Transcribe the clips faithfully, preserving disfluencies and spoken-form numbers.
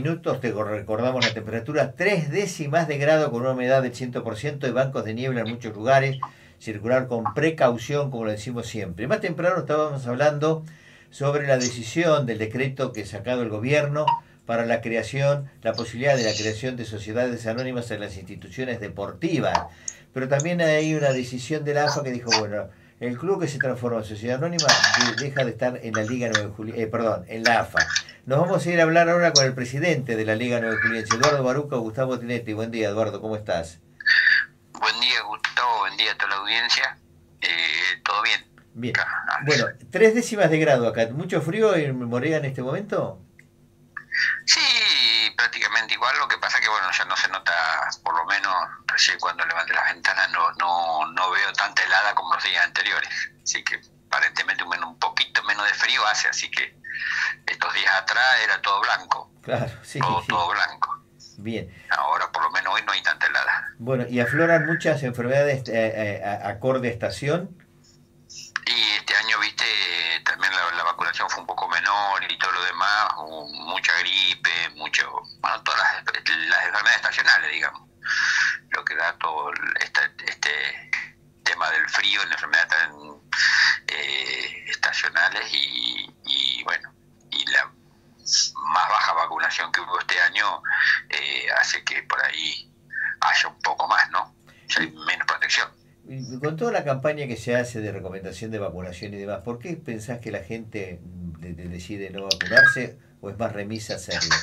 minutos te recordamos la temperatura, tres décimas de grado con una humedad del cien por ciento y bancos de niebla en muchos lugares, circular con precaución, como lo decimos siempre. Más temprano estábamos hablando sobre la decisión del decreto que ha sacado el gobierno para la creación, la posibilidad de la creación de sociedades anónimas en las instituciones deportivas. Pero también hay una decisión de la A F A que dijo, bueno, el club que se transforma en sociedad anónima de, deja de estar en la Liga nueve Juliense, eh, perdón, en la A F A. Nos vamos a ir a hablar ahora con el presidente de la Liga nueve Juliense, Eduardo Baruca. Gustavo Tinetti. Buen día, Eduardo, ¿cómo estás? Buen día, Gustavo, buen día a toda la audiencia. Eh, ¿Todo bien? Bien. Bueno, tres décimas de grado acá. ¿Mucho frío en Morega en este momento? Sí, prácticamente igual. Lo que pasa que, bueno, ya no se nota, por lo menos recién cuando levante las ventanas, no no no veo tanta helada como los días anteriores. Así que aparentemente un, un poquito menos de frío hace, así que estos días atrás era todo blanco. Claro, sí, todo, sí. Todo blanco. Bien. Ahora por lo menos hoy no hay tanta helada. Bueno, ¿y afloran muchas enfermedades eh, eh, acorde a estación? Y este año, viste, también la, la vacunación fue un poco menor y todo lo demás, hubo mucha gripe, mucho, bueno, todas las, las enfermedades estacionales, digamos. Lo que da todo este, este tema del frío, en enfermedades tan eh, estacionales y, y, bueno, y la más baja vacunación que hubo este año eh, hace que por ahí haya un poco más, ¿no? Ya hay menos protección. Con toda la campaña que se hace de recomendación de vacunación y demás, ¿por qué pensás que la gente de, de decide no vacunarse o es más remisa hacerlo?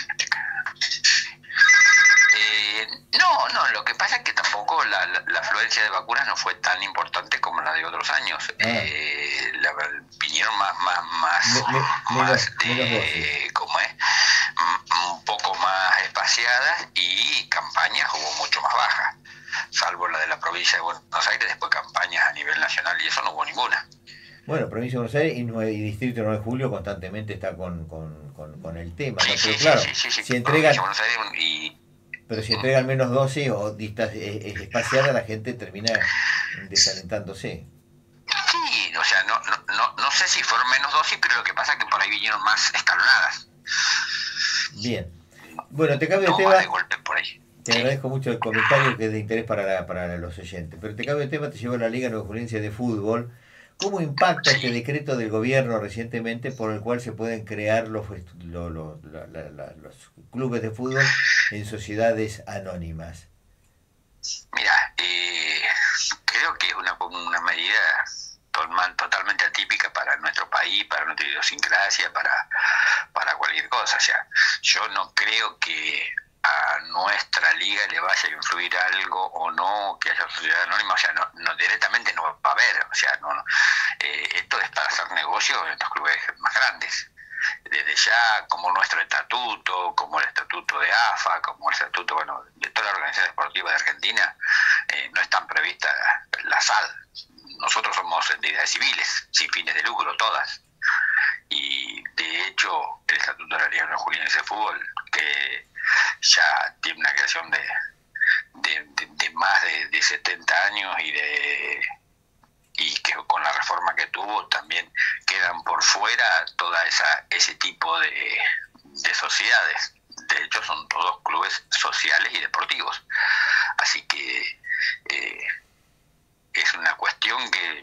Eh, no, no, lo que pasa es que tampoco la, la, la afluencia de vacunas no fue tan importante como la de otros años. Ah. Eh, la, vinieron más, más, más, me, me, más menos, de, menos ¿cómo es? Un poco más espaciadas y campañas hubo mucho más bajas. Salvo la de la provincia de Buenos Aires, después campañas a nivel nacional y eso no hubo ninguna. Bueno, provincia de Buenos Aires y, nueve, y Distrito nueve de Julio constantemente está con, con, con, con el tema, sí, ¿no? Sí, pero claro, sí, sí, sí, si entregan, Buenos Aires y, pero si entregan menos dosis o distas eh, espaciadas, la gente termina desalentándose. Sí, o sea, no, no, no, no sé si fueron menos dosis, pero lo que pasa es que por ahí vinieron más escalonadas. Bien. Bueno, te cambio no, de tema. De golpe por ahí. Te sí. agradezco mucho el comentario que es de interés para, la, para los oyentes. Pero te cambio de tema, te llevo a la Liga nueve Juliense de Fútbol. ¿Cómo impacta sí. este decreto del gobierno recientemente por el cual se pueden crear los, los, los, la, la, la, los clubes de fútbol en sociedades anónimas? Mira, eh, creo que es una, una medida totalmente atípica para nuestro país, para nuestra idiosincrasia, para, para cualquier cosa. O sea, yo no creo que a nuestra liga le vaya a influir algo o no que haya sociedad anónima, o sea, no, no directamente no va a haber, o sea, no, no. Eh, esto es para hacer negocio en estos clubes más grandes. Desde ya, como nuestro estatuto, como el estatuto de A F A, como el estatuto, bueno, de toda la organización deportiva de Argentina, eh, no están previstas la S A D. Nosotros somos entidades civiles, sin fines de lucro, todas. Y de hecho, el estatuto de la Liga nueve Juliense de Fútbol, que ya tiene una creación de, de, de, de más de, de setenta años y de y que con la reforma que tuvo también quedan por fuera toda esa ese tipo de, de sociedades. De hecho son todos clubes sociales y deportivos, así que eh, es una cuestión que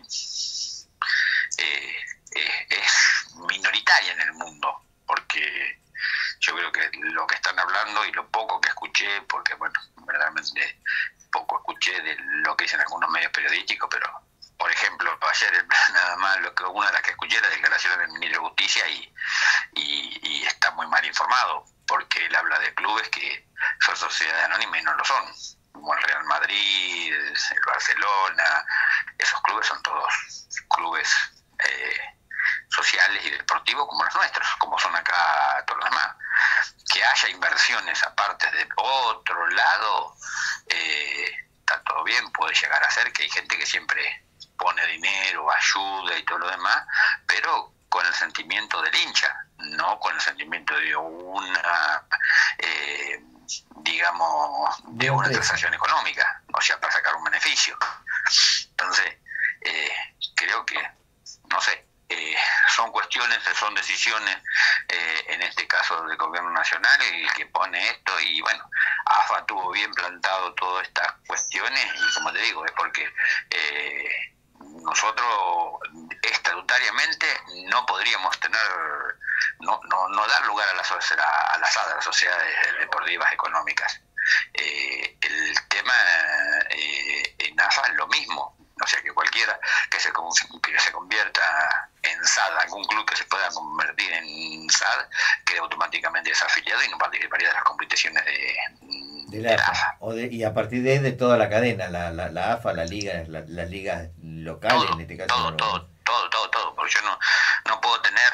eh, eh, es minoritaria en el mundo, porque yo creo que lo que están hablando y lo poco que escuché, porque bueno, verdaderamente poco escuché de lo que dicen algunos medios periodísticos, pero por ejemplo, ayer nada más lo que una de las que escuché la declaración del ministro de Justicia y, y, y está muy mal informado, porque él habla de clubes que son sociedades anónimas y no lo son, como el Real Madrid, el Barcelona. Esos clubes son todos clubes eh, sociales y deportivos como los nuestros, como son acá todos los demás. Que haya inversiones aparte de otro lado, eh, está todo bien, puede llegar a ser que hay gente que siempre pone dinero, ayuda y todo lo demás, pero con el sentimiento del hincha, no con el sentimiento de una, eh, digamos, de una transacción económica, o sea, para sacar un beneficio. Entonces, eh, creo que, no sé, eh, son cuestiones, son decisiones, eh, en este caso caso del gobierno nacional el que pone esto, y bueno, A F A tuvo bien plantado todas estas cuestiones, y como te digo, es porque eh, nosotros estatutariamente no podríamos tener, no, no, no dar lugar a las, a las, a las sociedades deportivas económicas. Eh, el tema eh, en A F A es lo mismo, o sea que cualquiera que se, que se convierta en S A D, algún club que se pueda convertir en S A D, queda automáticamente desafiliado y no participaría de las competiciones de, de la, de la A F A. O de, y a partir de ahí de toda la cadena, la, la, la A F A, la liga, la, las ligas locales, todo, en este caso. Todo, no, todo, todo, todo, todo, porque yo no, no puedo tener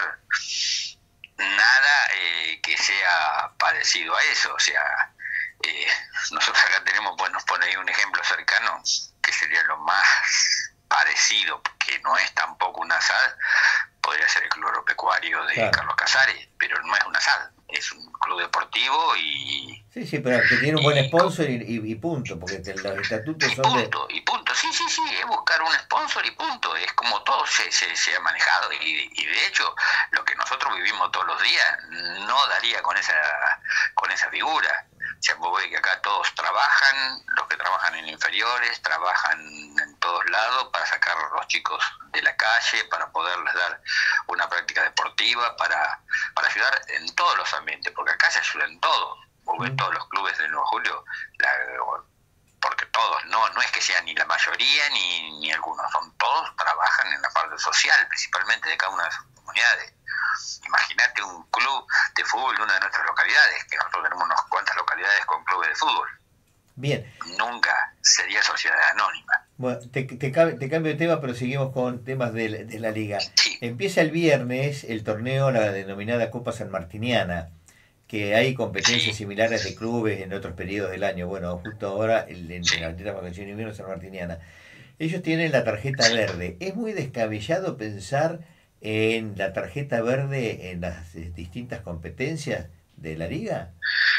nada eh, que sea parecido a eso, o sea, eh, nosotros acá tenemos, bueno, nos pone ahí un ejemplo cercano, que sería lo más parecido, que no es tampoco una S A D, podría ser el Club Agropecuario de claro. Carlos Casares, pero no es una S A D, es un club deportivo y... Sí, sí, pero que tiene un buen sponsor y, y, y punto, porque los estatutos y son punto, de... Y punto, sí, sí, sí, es buscar un sponsor y punto, es como todo se, se, se ha manejado, y, y de hecho, lo que nosotros vivimos todos los días no daría con esa, con esa figura. O sea, vos ves que acá todos trabajan, los que trabajan en inferiores, trabajan en todos lados para sacar a los chicos de la calle, para poderles dar una práctica deportiva, para, para ayudar en todos los ambientes, porque acá se ayuda en todo. Vos ves todos los clubes de nueve de julio, la, porque todos, no no es que sean ni la mayoría ni, ni algunos, son todos trabajan en la parte social, principalmente de cada una de sus comunidades. Imagínate un club de fútbol de una de nuestras localidades, que nosotros tenemos unas cuantas localidades con clubes de fútbol. Bien. Nunca sería sociedad anónima. Bueno, te, te, te cambio de tema, pero seguimos con temas de, de la liga. Sí. Empieza el viernes el torneo, la denominada Copa Sanmartiniana, que hay competencias sí. similares de clubes en otros periodos del año. Bueno, justo ahora en, en sí. la bandera vacación de invierno Sanmartiniana. Ellos tienen la tarjeta sí. verde. Es muy descabellado pensar en la tarjeta verde en las distintas competencias de la liga.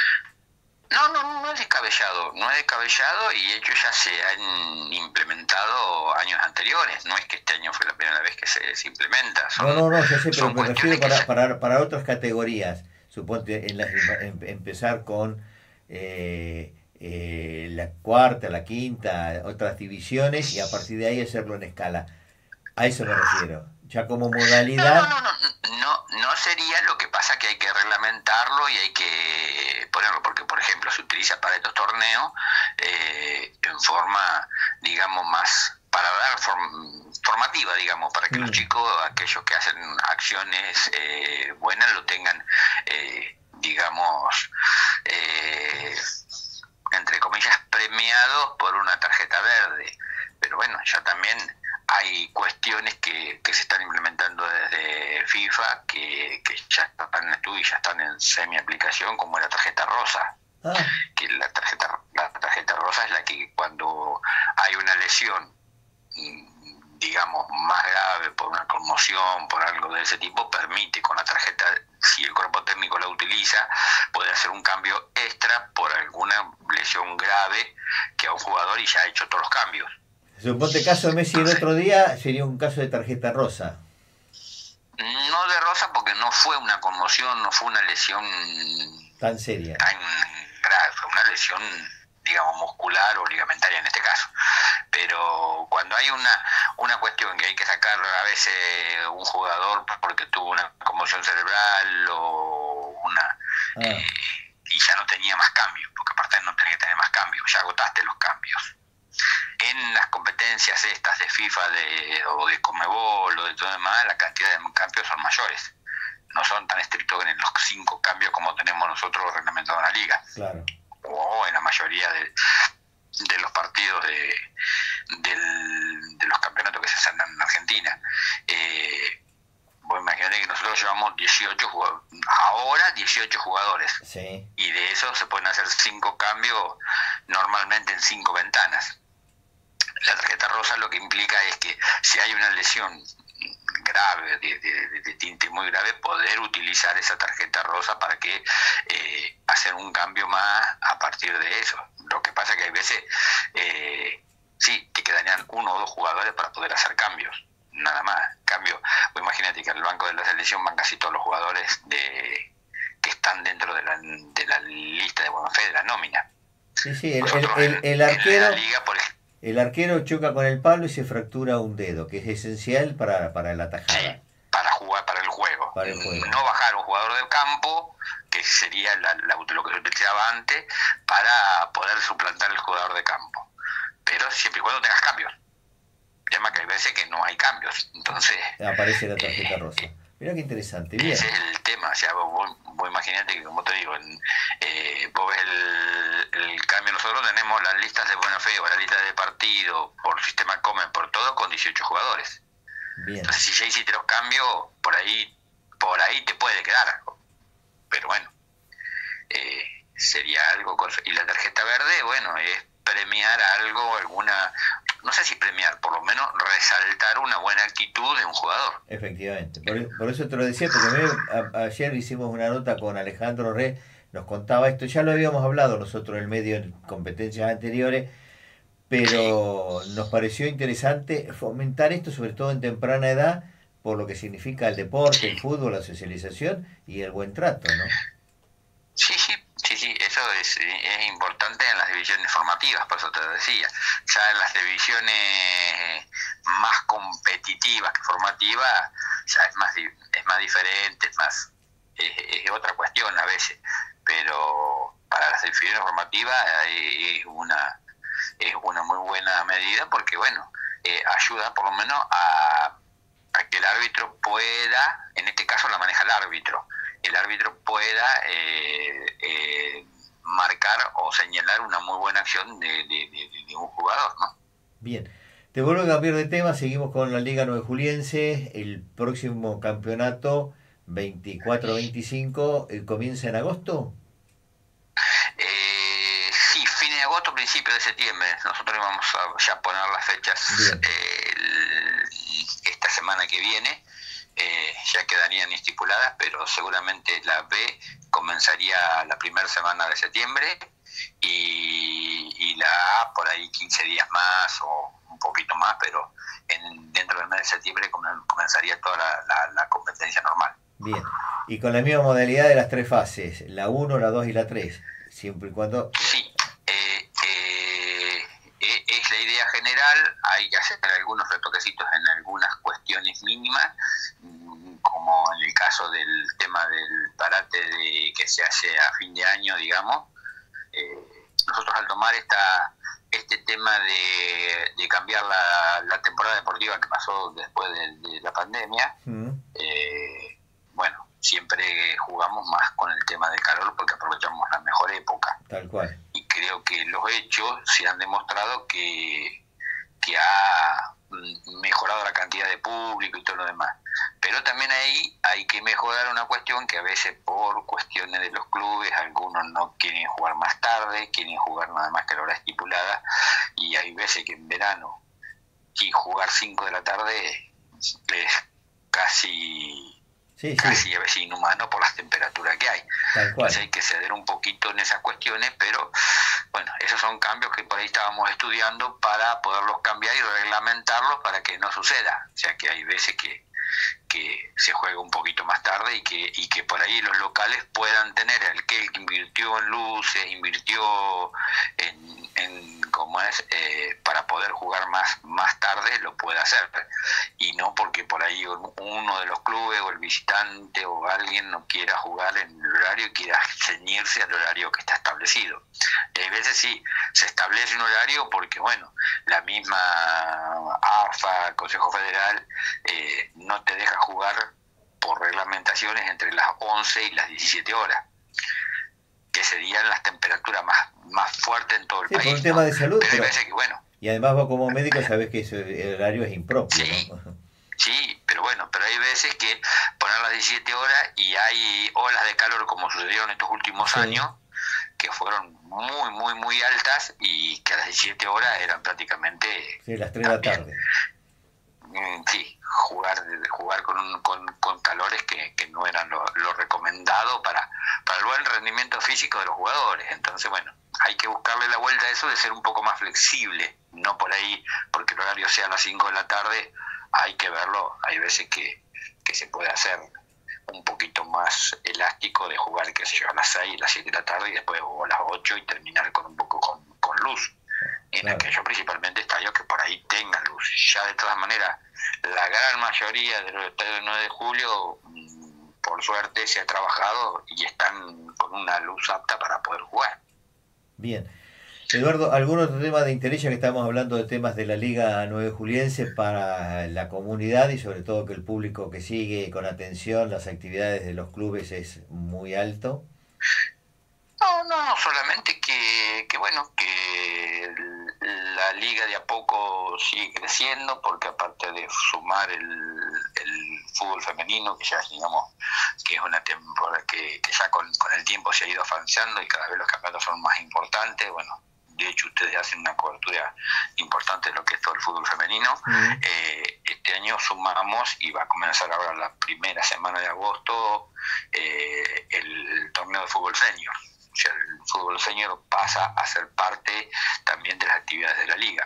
No, no, no es descabellado, no es descabellado, y de hecho ya se han implementado años anteriores, no es que este año fue la primera vez que se, se implementa. Son, no, no, no, yo sé, pero me refiero para, se... para, para otras categorías, suponte en la, en, empezar con eh, eh, la cuarta, la quinta, otras divisiones, y a partir de ahí hacerlo en escala. A eso me refiero. Ya como modalidad... No, no, no, no, no, no sería, lo que pasa que hay que reglamentarlo y hay que ponerlo, porque por ejemplo se utiliza para estos torneos eh, en forma, digamos, más para dar form, formativa, digamos, para que mm. los chicos, aquellos que hacen acciones eh, buenas, lo tengan, eh, digamos, eh, entre comillas, premiados por una tarjeta verde. Pero bueno, ya también hay cuestiones que, que se están implementando desde FIFA que, que ya están en estudio y ya están en semi-aplicación, como la tarjeta rosa. Ah. Que la tarjeta, la tarjeta rosa es la que cuando hay una lesión, digamos, más grave por una conmoción, por algo de ese tipo, permite con la tarjeta, si el cuerpo técnico la utiliza, puede hacer un cambio extra por alguna lesión grave que a un jugador y ya ha hecho todos los cambios. Suponte caso de Messi el otro día, sería un caso de tarjeta rosa. No de rosa porque no fue una conmoción, no fue una lesión tan seria, tan grave, fue una lesión, digamos, muscular o ligamentaria en este caso. Pero cuando hay una una cuestión que hay que sacar a veces un jugador porque tuvo una conmoción cerebral o una ah. eh, y ya no tenía más cambios, porque aparte no tenía que tener más cambios, ya agotaste los cambios. En las competencias estas de FIFA de, o de Conmebol o de todo demás, la cantidad de cambios son mayores. No son tan estrictos en los cinco cambios como tenemos nosotros reglamentados en la liga. Claro. O en la mayoría de, de los partidos de, del, de los campeonatos que se hacen en Argentina. Eh, vos imaginate que nosotros llevamos dieciocho jugadores, ahora dieciocho jugadores. Sí. Y de eso se pueden hacer cinco cambios normalmente en cinco ventanas. La tarjeta rosa lo que implica es que si hay una lesión grave, de, de, de tinte muy grave, poder utilizar esa tarjeta rosa para que eh, hacer un cambio más a partir de eso. Lo que pasa que hay veces, eh, sí, te quedarían uno o dos jugadores para poder hacer cambios, nada más. Cambio, pues imagínate que al banco de la selección van casi todos los jugadores de, que están dentro de la, de la lista de buena fe de la nómina. Sí, sí, el, el, el, el arquero... En la liga, por ejemplo, el arquero choca con el palo y se fractura un dedo, que es esencial para, para la tajada. Sí, para jugar, para el juego. Para el juego. No bajar un jugador del campo, que sería la, la, lo que se utilizaba antes, para poder suplantar el jugador de campo. Pero siempre y cuando tengas cambios. El tema que hay veces que no hay cambios. Entonces aparece la tarjeta eh, rosa. Mirá qué interesante. Bien. Ese es el tema. O sea, vos, vos imaginate que, como te digo, en, eh, vos ves el, el cambio. Nosotros tenemos las listas de buena fe o las listas de partido por sistema Comen, por todo, con dieciocho jugadores. Bien. Entonces, si ya hiciste los cambios, por ahí por ahí te puede quedar algo. Pero bueno, eh, sería algo. Y la tarjeta verde, bueno, es premiar algo, alguna... No sé si premiar, por lo menos resaltar una buena actitud de un jugador. Efectivamente. Por, por eso te lo decía, porque a, a, ayer hicimos una nota con Alejandro Re, nos contaba esto, ya lo habíamos hablado nosotros en el medio en competencias anteriores, pero nos pareció interesante fomentar esto, sobre todo en temprana edad, por lo que significa el deporte, el fútbol, la socialización y el buen trato, ¿no? Sí, sí, sí, sí, eso es, es importante en las divisiones formativas, por eso te decía. Ya en las divisiones más competitivas que formativas, ya es más es más diferente, es más es, es otra cuestión a veces, pero para las divisiones formativas es una es una muy buena medida porque, bueno, eh, ayuda por lo menos a, a que el árbitro pueda, en este caso la maneja el árbitro, el árbitro pueda eh, eh, marcar o señalar una muy buena acción de, de, de, de un jugador, ¿no? Bien, te vuelvo a cambiar de tema, seguimos con la Liga Nueve Juliense, el próximo campeonato veinticuatro veinticinco, ¿comienza en agosto? Eh, sí, fin de agosto, principio de septiembre, nosotros vamos a ya poner las fechas eh, el, esta semana que viene. Eh, ya quedarían estipuladas, pero seguramente la B comenzaría la primera semana de septiembre y, y la A por ahí quince días más o un poquito más, pero en, dentro del mes de septiembre comenzaría toda la, la, la competencia normal. Bien, y con la misma modalidad de las tres fases, la uno, la dos y la tres, siempre y cuando... Sí, eh, eh, es la idea general, hay que hacer algunos retoquecitos en algunas cuestiones mínimas, como en el caso del tema del parate de que se hace a fin de año, digamos. Eh, nosotros al tomar esta este tema de, de cambiar la, la temporada deportiva que pasó después de, de la pandemia, mm. eh, bueno, siempre jugamos más con el tema del calor porque aprovechamos la mejor época. Tal cual. Y creo que los hechos se han demostrado que, que ha mejorado la cantidad de público y todo lo demás. Pero también ahí hay que mejorar una cuestión que a veces por cuestiones de los clubes algunos no quieren jugar más tarde, quieren jugar nada más que a la hora estipulada, y hay veces que en verano y jugar cinco de la tarde es casi... Sí, sí. Casi a veces inhumano por las temperaturas que hay. Entonces hay que ceder un poquito en esas cuestiones, pero bueno, esos son cambios que por ahí estábamos estudiando para poderlos cambiar y reglamentarlos para que no suceda. O sea que hay veces que, que se juega un poquito más tarde y que y que por ahí los locales puedan tener el que invirtió en luces, invirtió en, en cómo es, eh, para poder jugar más, más tarde, lo pueda hacer. Y no porque por ahí uno de los clubes o el visitante o alguien no quiera jugar en el horario y quiera ceñirse al horario que está establecido. Y hay veces sí, se establece un horario porque, bueno, la misma A F A, Consejo Federal, eh, no te deja jugar por reglamentaciones entre las once y las diecisiete horas, que serían las temperaturas más, más fuertes en todo el sí, país. Por un tema ¿no? de salud. Pero pero... hay veces que, bueno, y además vos como médico sabés que ese horario es impropio. Sí, ¿no? sí, pero bueno, pero hay veces que poner las diecisiete horas y hay olas de calor como sucedió en estos últimos sí. años, que fueron muy, muy, muy altas y que a las diecisiete horas eran prácticamente... Sí, las tres de la tarde. Sí, jugar jugar con, un, con, con calores que, que no eran lo, lo recomendado para, para el buen rendimiento físico de los jugadores. Entonces, bueno, hay que buscarle la vuelta a eso de ser un poco más flexible, no por ahí, porque el horario sea a las cinco de la tarde, hay que verlo, hay veces que, que se puede hacer. un poquito más elástico de jugar, qué sé yo, a las seis, a las siete de la tarde y después o a las ocho y terminar con un poco con, con luz. En Claro. aquellos principalmente estadios que por ahí tengan luz. Ya de todas maneras, la gran mayoría de los estadios del nueve de julio, por suerte, se ha trabajado y están con una luz apta para poder jugar. Bien. Eduardo, ¿algún otro tema de interés, ya que estamos hablando de temas de la Liga nueve Juliense para la comunidad y sobre todo que el público que sigue con atención las actividades de los clubes es muy alto? No, no, solamente que, que bueno, que la liga de a poco sigue creciendo, porque aparte de sumar el, el fútbol femenino, que ya digamos que es una temporada que, que ya con, con el tiempo se ha ido avanzando y cada vez los campeonatos son más importantes, bueno, de hecho ustedes hacen una cobertura importante de lo que es todo el fútbol femenino. Mm. Eh, este año sumamos y va a comenzar ahora la primera semana de agosto eh, el torneo de fútbol senior. O sea, el fútbol senior pasa a ser parte también de las actividades de la liga.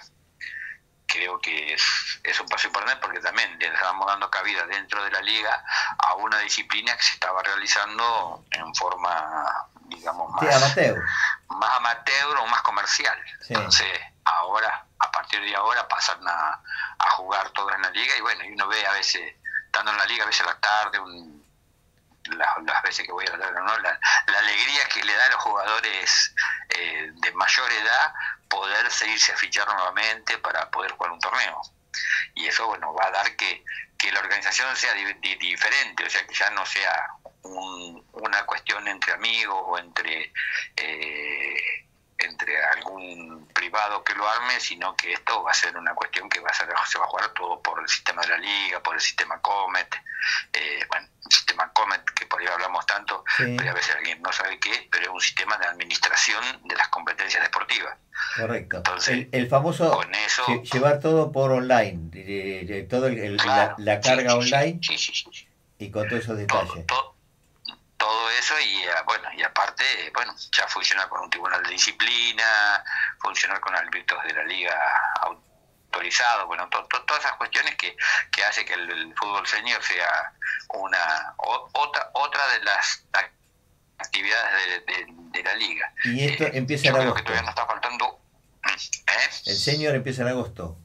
Creo que es, es un paso importante porque también le estamos dando cabida dentro de la liga a una disciplina que se estaba realizando en forma, digamos, más, sí, amateur. más amateur o más comercial. Sí. Entonces, ahora, a partir de ahora, pasan a, a jugar todos en la liga y bueno, y uno ve a veces, estando en la liga, a veces a la tarde, un Las, las veces que voy a hablar, ¿no? la, la alegría que le da a los jugadores eh, de mayor edad poder seguirse a fichar nuevamente para poder jugar un torneo. Y eso, bueno, va a dar que, que la organización sea di, di, diferente, o sea, que ya no sea un, una cuestión entre amigos o entre eh, entre algún privado que lo arme, sino que esto va a ser una cuestión que va a ser, se va a jugar todo por el sistema de la liga, por el sistema Comet, eh, bueno, el sistema Comet que por ahí hablamos tanto, sí. Pero a veces alguien no sabe qué es, pero es un sistema de administración de las competencias deportivas. Correcto. Entonces, el, el famoso con eso, llevar todo por online, de, de, todo el, el, claro, la, la carga sí, sí, online sí, sí, sí, sí. Y con todos esos detalles. Todo, todo, todo eso y bueno, y aparte, bueno, ya funcionar con un tribunal de disciplina, funcionar con árbitros de la liga autorizados, bueno, to, to, todas esas cuestiones que, que hace que el, el fútbol senior sea una o, otra otra de las actividades de, de, de la liga. Y esto eh, empieza en agosto. Que todavía no está faltando. ¿eh? El senior empieza en agosto.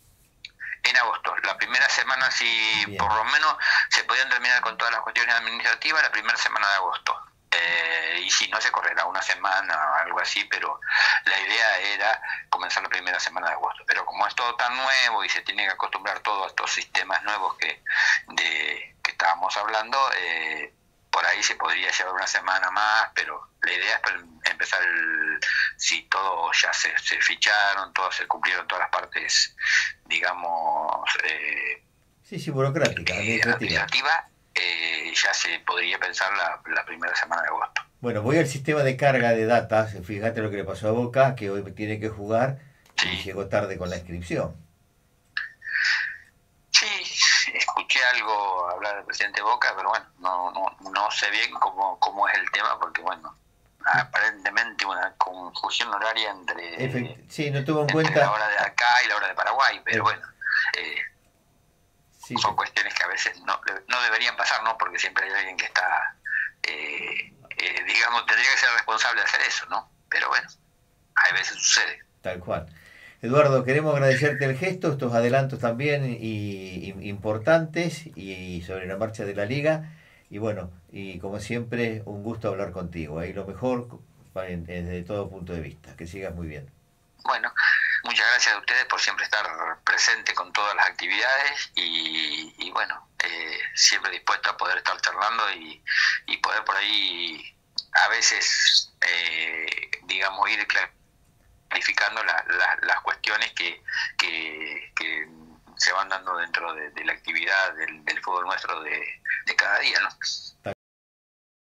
En agosto, la primera semana, si Bien. Por lo menos se podían terminar con todas las cuestiones administrativas, la primera semana de agosto. Eh, y si no, se correrá una semana o algo así, pero la idea era comenzar la primera semana de agosto. Pero como es todo tan nuevo y se tiene que acostumbrar todo a estos sistemas nuevos que, de, que estábamos hablando, eh, por ahí se podría llevar una semana más, pero la idea es empezar, el, si todos ya se, se ficharon, todos se cumplieron todas las partes, digamos... Eh, sí, sí, burocrática, eh, administrativa. administrativa eh, ya se podría pensar la, la primera semana de agosto. Bueno, voy al sistema de carga de datos, fíjate lo que le pasó a Boca, que hoy tiene que jugar sí. Y llegó tarde con la inscripción. Sí, escuché algo hablar del presidente Boca, pero bueno, no no, no sé bien cómo, cómo es el tema, porque bueno, aparentemente una confusión horaria entre, Efect sí, no tuvo en entre cuenta la hora de acá y la hora de Paraguay, pero eh. bueno, eh, sí, son sí. cuestiones que a veces no, no deberían pasar, ¿no? Porque siempre hay alguien que está, eh, eh, digamos, tendría que ser responsable de hacer eso, ¿no? Pero bueno, a veces sucede. Tal cual. Eduardo, queremos agradecerte el gesto, estos adelantos también y, y, importantes y sobre la marcha de la liga. Y bueno, y como siempre, un gusto hablar contigo. Ahí lo mejor desde todo punto de vista. Que sigas muy bien. Bueno, muchas gracias a ustedes por siempre estar presente con todas las actividades y, y bueno, eh, siempre dispuesto a poder estar charlando y, y poder por ahí a veces, eh, digamos, ir clarificando la, la, las cuestiones que, que, que se van dando dentro de, de la actividad del, del fútbol nuestro de, de cada día, ¿no?